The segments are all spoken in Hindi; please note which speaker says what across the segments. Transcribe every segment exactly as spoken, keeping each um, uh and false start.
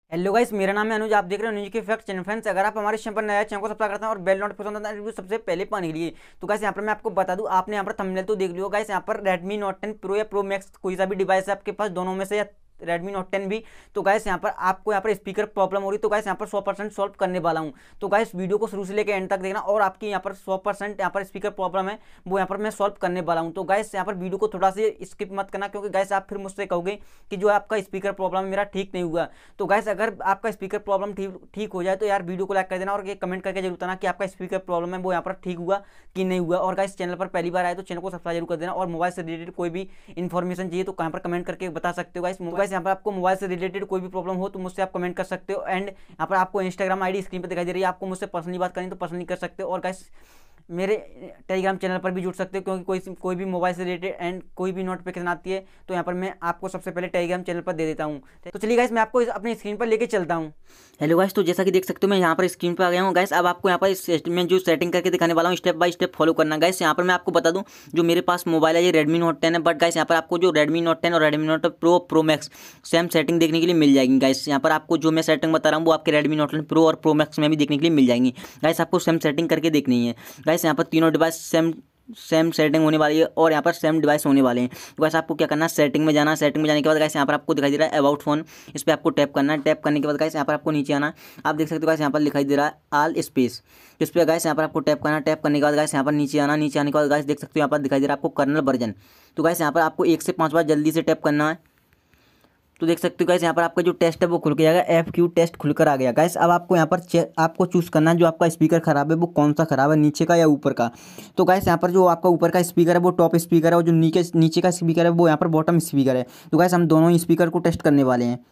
Speaker 1: हेलो गाइस, मेरा नाम है अनुज। आप देख रहे हो न्यूज के फैक्ट चैनल। फ्रेंड्स, अगर आप हमारे चैनल पर नया चैनल को सब्सक्राइब करते हैं और बेल नोटिफिकेशन रिव्यू सबसे पहले पाने के लिए, तो गाइस यहाँ पर मैं आपको बता दूं, आपने यहाँ पर थंबनेल तो देख लियो गाइस। यहाँ पर Redmi Note टेन Pro या Pro Max कोई सा भी डिवाइस है आपके पास, दोनों में से, या Redmi Note टेन भी, तो गाइस यहाँ पर आपको यहाँ पर स्पीकर प्रॉब्लम हो रही, तो गाइस यहाँ पर सौ परसेंट सॉल्व करने वाला हूँ। तो गाइस वीडियो को शुरू से लेकर एंड तक देखना, और आपकी यहाँ पर सौ परसेंट यहाँ पर स्पीकर प्रॉब्लम है वो यहाँ पर मैं सॉल्व करने वाला हूँ। तो गाइस यहाँ पर वीडियो को थोड़ा सा स्किप मत करना, क्योंकि गाइस आप फिर मुझसे कहोगे कि जो आपका स्पीकर प्रॉब्लम मेरा ठीक नहीं हुआ। तो गाइस अगर आपका स्पीकर प्रॉब्लम ठीक ठीक हो जाए तो यार वीडियो को लाइक कर देना, और ये कमेंट करके जरूर बताना कि आपका स्पीकर प्रॉब्लम है वो यहाँ पर ठीक हुआ कि नहीं हुआ। और गाइस चैनल पर पहली बार आए तो चैनल को सब्सक्राइब जरूर कर देना, और मोबाइल से रिलेटेड कोई भी इन्फॉर्मेशन चाहिए तो यहाँ पर कमेंट करके बता सकते हो गाइस। गाइस यहाँ पर आपको मोबाइल से रिलेटेड कोई भी प्रॉब्लम हो तो मुझसे आप कमेंट कर सकते हो। एंड यहाँ पर आपको इंस्टाग्राम आईडी स्क्रीन पर दिखाई दे रही है, आपको मुझसे पर्सनली बात करनी तो पर्सनली कर सकते हो। और गाइस मेरे टेलीग्राम चैनल पर भी जुड़ सकते हो, क्योंकि कोई कोई भी मोबाइल से रिलेटेड एंड कोई भी नोटिफिकेशन आती है तो यहाँ पर मैं आपको सबसे पहले टेलीग्राम चैनल पर दे देता हूँ। तो चलिए गाइस, मैं आपको अपनी स्क्रीन पर लेके चलता हूँ। हेलो गाइस, तो जैसा कि देख सकते हो मैं यहाँ पर स्क्रीन पर आ गया हूँ गाइस। अब आपको यहाँ पर मैं जो सेटिंग करके दिखाने वाला हूँ, स्टेप बाय स्टेप फॉलो करना गाइस। यहाँ पर मैं आपको बता दूँ, जो मेरे पास मोबाइल है ये Redmi Note टेन है, बट गाइस यहाँ पर आपको जो Redmi Note टेन और Redmi Note Pro Pro Max same setting देखने के लिए मिल जाएगी गाइस। यहाँ पर आपको जो मैं सेटिंग बता रहा हूँ वो आपके Redmi Note टेन Pro और Pro Max में भी देखने के लिए मिल जाएंगी गाइस। आपको सेम सेटिंग करके देखनी है गाइस। यहाँ पर तीनों डिवाइस सेम सेम सेटिंग होने वाली है और यहाँ पर सेम डिवाइस होने वाले हैं। तो गाइस आपको क्या करना है, सेटिंग में जाना है। सेटिंग में जाने के बाद गाइस यहाँ पर आपको दिखाई दे रहा है अबाउट फोन, इस पर आपको टैप करना है। टैप करने के बाद गाइस यहाँ पर आपको नीचे आना है। आप देख सकते हो गाइस यहाँ पर दिखाई दे रहा है ऑल स्पेस, इस पर गाइस यहाँ पर आपको टैप करना है। टैप करने के बाद गाइस यहाँ पर नीचे आना। नीचे आने के बाद गाइस देख सकते हो यहाँ पर दिखाई दे रहा है आपको कर्नल वर्जन। तो गाइस यहाँ पर आपको एक से पाँच बार जल्दी से टैप करना है। तो देख सकते हो गाइस यहाँ पर आपका जो टेस्ट है वो खुल के जाएगा, एफ क्यू टेस्ट खुलकर आ गया गाइस। अब आपको यहाँ पर आपको चूज़ करना है जो आपका स्पीकर खराब है वो कौन सा खराब है, नीचे का या ऊपर का। तो गाइस यहाँ पर जो आपका ऊपर का स्पीकर है वो टॉप स्पीकर है, और जो नीचे नीचे का स्पीकर है वो यहाँ पर बॉटम स्पीकर है। तो गाइस हम दोनों ही स्पीकर को टेस्ट करने वाले हैं।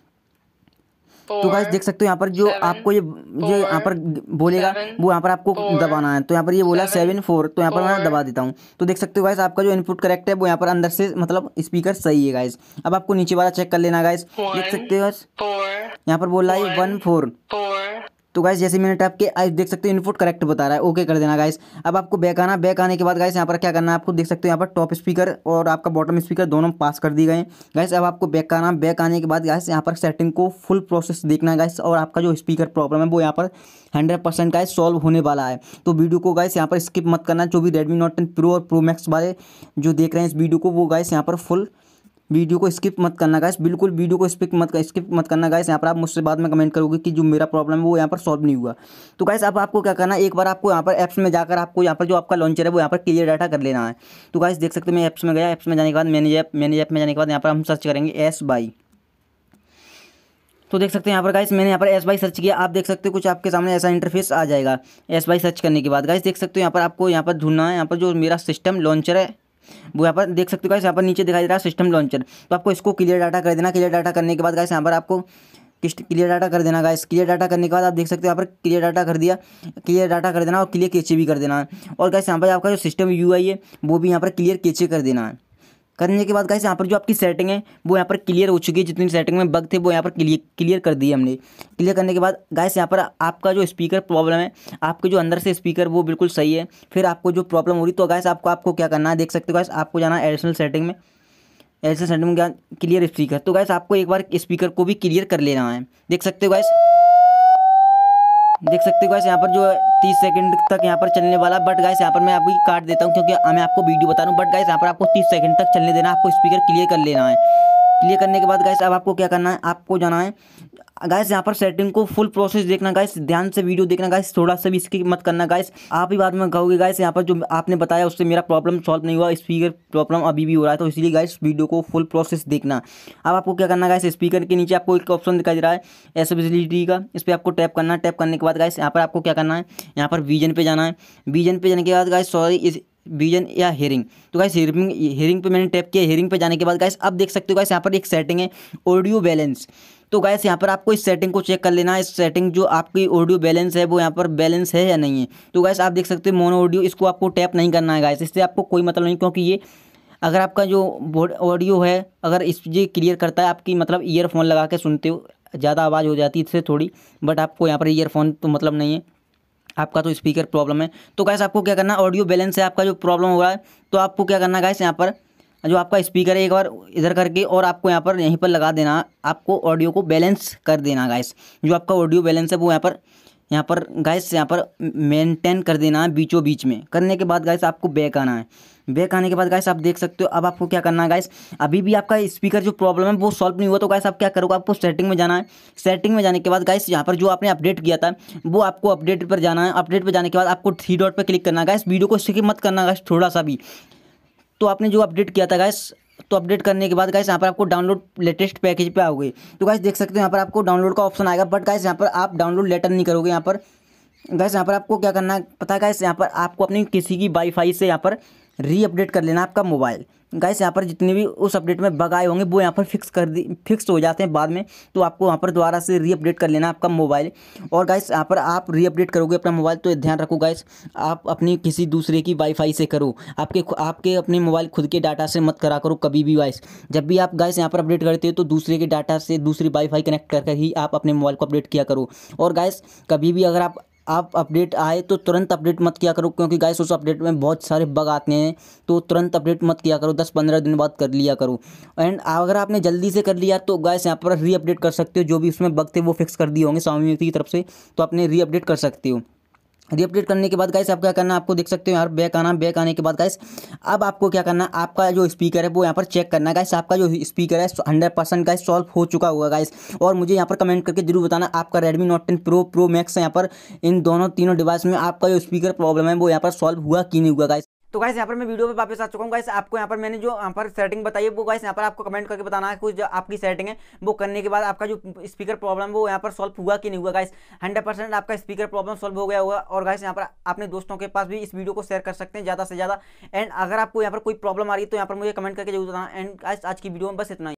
Speaker 1: तो गाइस देख सकते हो यहाँ पर जो आपको ये जो यहाँ पर बोलेगा वो यहाँ पर आपको दबाना है। तो यहाँ पर ये बोला सेवन फोर, तो यहाँ पर मैं दबा देता हूँ। तो देख सकते हो गाइस आपका जो इनपुट करेक्ट है वो यहाँ पर अंदर से मतलब स्पीकर सही है गाइस। अब आपको नीचे वाला चेक कर लेना गाइस। देख सकते हो गाइस यहाँ पर बोल रहा है वन फोर। तो गाइस जैसे मैंने टैप किया आज देख सकते हो इनपुट करेक्ट बता रहा है, ओके कर देना गाइस। अब आपको बैक आना। बैक आने के बाद गाइस यहाँ पर क्या करना है, आपको देख सकते हो यहाँ पर टॉप स्पीकर और आपका बॉटम स्पीकर दोनों पास कर दिए गए गाइस। अब आपको बैक आना। बैक आने के बाद गाइस यहाँ पर सेटिंग को फुल प्रोसेस देखना है गाइस, और आपका जो स्पीकर प्रॉब्लम है वो यहाँ पर हंड्रेड परसेंट गाइस सॉल्व होने वाला है। तो वीडियो को गाइस यहाँ पर स्किप मत करना। जो भी Redmi Note टेन Pro और Pro Max वाले जो देख रहे हैं इस वीडियो को, वो गाइस यहाँ पर फुल वीडियो को स्किप मत करना गाइस, बिल्कुल वीडियो को स्किप मत स्किप मत करना गाइस। यहाँ पर आप मुझसे बाद में कमेंट करोगे कि जो मेरा प्रॉब्लम है वो यहाँ पर सॉल्व नहीं हुआ। तो गाइस अब आपको क्या करना है, एक बार आपको यहाँ पर ऐप्स में जाकर आपको यहाँ पर जो आपका लॉन्चर है वो यहाँ पर क्लियर डाटा कर लेना है। तो गाइस देख सकते हो मैं ऐप्स में गया। ऐप्स में जाने के बाद मैनेज ऐप मैनेज ऐप में जाने के बाद यहाँ पर हम सर्च करेंगे एस बाई। तो देख सकते हैं यहाँ पर गाइस मैंने यहाँ पर एस बाई सर्च किया। आप देख सकते हो कुछ आपके सामने ऐसा इंटरफेस आ जाएगा। एस बाई सर्च करने के बाद गाइस देख सकते हो यहाँ पर आपको यहाँ पर ढूंढना है यहाँ पर जो मेरा सिस्टम लॉन्चर है वो यहाँ पर देख सकते हो गाइस। यहाँ पर नीचे दिखाई दे रहा है सिस्टम लॉन्चर, तो आपको इसको क्लियर डाटा कर देना। क्लियर डाटा करने के बाद गाइस यहाँ पर आपको क्लियर डाटा कर देना गाइस। क्लियर डाटा करने के बाद आप देख सकते हो यहाँ पर क्लियर डाटा कर दिया। क्लियर डाटा कर देना और क्लियर केचे भी कर देना है। और गाइस यहाँ पर आपका जो सिस्टम यूआई है वो भी यहाँ पर क्लियर केचे कर देना है। करने के बाद गाइस यहाँ पर जो आपकी सेटिंग है वो यहाँ पर क्लियर हो चुकी है। जितनी सेटिंग में बग थे वो यहाँ पर क्लियर क्लियर कर दिए हमने। क्लियर करने के बाद गाइस यहाँ पर आपका जो स्पीकर प्रॉब्लम है, आपके जो अंदर से स्पीकर वो बिल्कुल सही है। फिर आपको जो प्रॉब्लम हो रही तो गाइस आपको आपको क्या करना है, देख सकते हो गाइस आपको जाना है एडिशनल सेटिंग में। एडिशनल सेटिंग में क्या, क्लियर स्पीकर। तो गाइस आपको एक बार स्पीकर को भी क्लियर कर लेना है। देख सकते हो गाइस देख सकते हो गाइस यहाँ पर जो तीस सेकंड तक यहाँ पर चलने वाला, बट गाइस यहाँ पर मैं अभी काट देता हूँ क्योंकि मैं आपको वीडियो बता रहा हूँ। बट गाइस यहाँ पर आपको तीस सेकंड तक चलने देना, आपको स्पीकर क्लियर कर लेना है। क्लियर करने के बाद गाइस अब आपको क्या करना है, आपको जाना है गाइस यहाँ पर सेटिंग को फुल प्रोसेस देखना गाइस, ध्यान से वीडियो देखना गाइस, थोड़ा सा भी स्किप मत करना गाइस। आप ही बाद में कहोगे गाइस यहाँ पर जो आपने बताया उससे मेरा प्रॉब्लम सॉल्व नहीं हुआ, स्पीकर प्रॉब्लम अभी भी हो रहा है। तो इसलिए गाइस वीडियो को फुल प्रोसेस देखना। अब आपको क्या करना गाइस, स्पीकर के नीचे आपको एक ऑप्शन दिखाई दे रहा है एसेसिबिलिटी का, इस पर आपको टैप करना है। टैप करने के बाद गाइस यहाँ पर आपको क्या करना है, यहाँ पर विजन पे जाना है। विजन पे जाने के बाद गाइस सॉरी इस विजन या हेयरिंग, तो गाइस हेयरिंग हेयरिंग पे मैंने टैप किया। हेयरिंग पे जाने के बाद गाइस अब देख सकते हो गाइस यहाँ पर एक सेटिंग है ऑडियो बैलेंस। तो गाइस यहाँ पर आपको इस सेटिंग को चेक कर लेना है। इस सेटिंग जो आपकी ऑडियो बैलेंस है वो यहाँ पर बैलेंस है या नहीं है। तो गाइस आप देख सकते हो मोनो ऑडियो, इसको आपको टैप नहीं करना है गाइस, इससे आपको कोई मतलब नहीं, क्योंकि ये अगर आपका जो ऑडियो है अगर इस ये क्लियर करता है, आपकी मतलब ईयरफोन लगा के सुनते हो ज़्यादा आवाज़ हो जाती है इससे थोड़ी, बट आपको यहाँ पर ईयरफोन तो मतलब नहीं है, आपका तो स्पीकर प्रॉब्लम है। तो गाइस आपको क्या करना है, ऑडियो बैलेंस से आपका जो प्रॉब्लम हो रहा है तो आपको क्या करना है गाइस, यहाँ पर जो आपका स्पीकर है एक बार इधर करके और आपको यहाँ पर यहीं पर लगा देना, आपको ऑडियो को बैलेंस कर देना गाइस। जो आपका ऑडियो बैलेंस है वो यहाँ पर यहाँ पर गाइस यहाँ पर मेंटेन कर देना है बीचों बीच में। करने के बाद गाइस आपको बैक आना है। बैक आने के बाद गाइस आप देख सकते हो अब आपको क्या करना है गाइस, अभी भी आपका स्पीकर जो प्रॉब्लम है वो सॉल्व नहीं हुआ तो गाइस आप क्या करोगे, आपको सेटिंग में जाना है। सेटिंग में जाने के बाद गाइस यहाँ पर जो आपने अपडेट किया था वो आपको अपडेट पर जाना है। अपडेट पर जाने के बाद आपको थ्री डॉट पर क्लिक करना है गाइस। वीडियो को स्किप मत करना गाइस थोड़ा सा भी। तो आपने जो अपडेट किया था गाइस, तो अपडेट करने के बाद गाइस यहाँ पर आपको डाउनलोड लेटेस्ट पैकेज पे आओगे तो गाइस देख सकते हो यहाँ पर आपको डाउनलोड का ऑप्शन आएगा। बट गाइस यहाँ पर आप डाउनलोड लेटर नहीं करोगे। यहाँ पर गाइस यहाँ पर आपको क्या करना है पता है गाइस, यहाँ पर आपको अपनी किसी की वाईफाई से यहाँ पर री अपडेट कर लेना आपका मोबाइल। गाइस यहाँ पर जितने भी उस अपडेट में बग आए होंगे वो यहाँ पर फिक्स कर दी फिक्स हो जाते हैं बाद में। तो आपको वहाँ पर दोबारा से री अपडेट कर लेना आपका मोबाइल। और गाइस यहाँ पर आप री अपडेट करोगे अपना मोबाइल तो ध्यान रखो गाइस, आप अपनी किसी दूसरे की वाईफाई से करो। आपके आपके अपने मोबाइल खुद के डाटा से मत करा करो कभी भी गाइस। जब भी आप गाइस यहाँ पर अपडेट करते हो तो दूसरे के डाटा से दूसरी वाईफाई कनेक्ट करके ही आप अपने मोबाइल को अपडेट किया करो। और गाइस कभी भी अगर आप आप अपडेट आए तो तुरंत अपडेट मत किया करो, क्योंकि गाइस उस अपडेट में बहुत सारे बग आते हैं। तो तुरंत अपडेट मत किया करो, दस पंद्रह दिन बाद कर लिया करो। एंड अगर आपने जल्दी से कर लिया तो गाइस यहाँ पर री अपडेट कर सकते हो। जो भी उसमें बग थे वो फिक्स कर दिए होंगे Xiaomi की तरफ से, तो आपने री अपडेट कर सकते हो। री अपडेट करने के बाद गाइस आप क्या करना है, आपको देख सकते हो यार बैक आना। बैक आने के बाद गाइस अब आपको क्या करना है, आपका जो स्पीकर है वो यहाँ पर चेक करना है गाइस। आपका जो स्पीकर है हंड्रेड परसेंट गाइस सॉल्व हो चुका होगा गाइस। और मुझे यहाँ पर कमेंट करके जरूर बताना आपका Redmi Note ten Pro Pro Max है यहाँ पर इन दोनों तीनों डिवाइस में आपका जो स्पीकर प्रॉब्लम है वो यहाँ पर सॉल्व हुआ कि नहीं हुआ गाइस। तो गाइस यहाँ पर मैं वीडियो पे वापस आ चुका हूँ गाइस। आपको यहाँ पर मैंने जो यहाँ पर सेटिंग बताई है वो गाइस यहाँ पर आपको कमेंट करके बताना है कुछ जो आपकी सेटिंग है वो करने के बाद आपका जो स्पीकर प्रॉब्लम वो यहाँ पर सॉल्व हुआ कि नहीं हुआ गाइस। हंड्रेड परसेंट आपका स्पीकर प्रॉब्लम सॉल्व हो गया होगा। और गाइस यहाँ पर अपने दोस्तों के पास भी इस वीडियो को शेयर कर सकते हैं ज़्यादा से ज़्यादा। एंड अगर आपको यहाँ पर कोई प्रॉब्लम आ रही है तो यहाँ पर मुझे कमेंट करके जरूर बताना। एंड गाइस आज की वीडियो में बस इतना ही।